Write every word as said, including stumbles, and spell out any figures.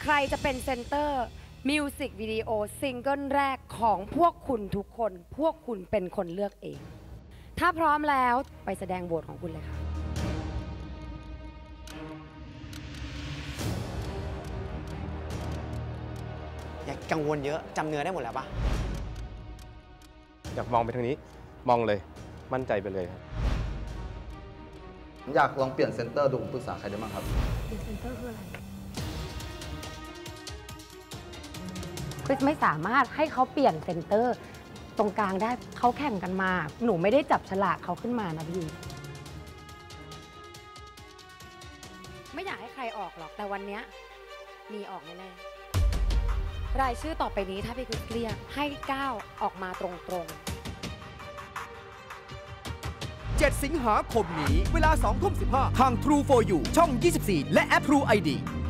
ใครจะเป็นเซนเตอร์มิวสิกวิดีโอซิงเกิลแรกของพวกคุณทุกคนพวกคุณเป็นคนเลือกเองถ้าพร้อมแล้วไปแสดงโหวตของคุณเลยค่ะอย่ากังวลเยอะจำเนื้อได้หมดแล้วปะอยากมองไปทางนี้มองเลยมั่นใจไปเลยครับอยากลองเปลี่ยนเซนเตอร์ดูปรึกษาใครได้บ้างครับเปลี่ยนเซนเตอร์คืออะไรคริสไม่สามารถให้เขาเปลี่ยนเซนเตอร์ตรงกลางได้เขาแข่งกันมาหนูไม่ได้จับฉลากเขาขึ้นมานะพี่ไม่อยากให้ใครออกหรอกแต่วันนี้มีออกแน่ๆรายชื่อต่อไปนี้ถ้าพี่คริสเรียกให้ก้าวออกมาตรงๆเจ็ดสิงหาคมนี้เวลาสองทุ่มสิบห้าทาง True โฟร์ ยู ช่องยี่สิบสี่และแอป True ไอ ดี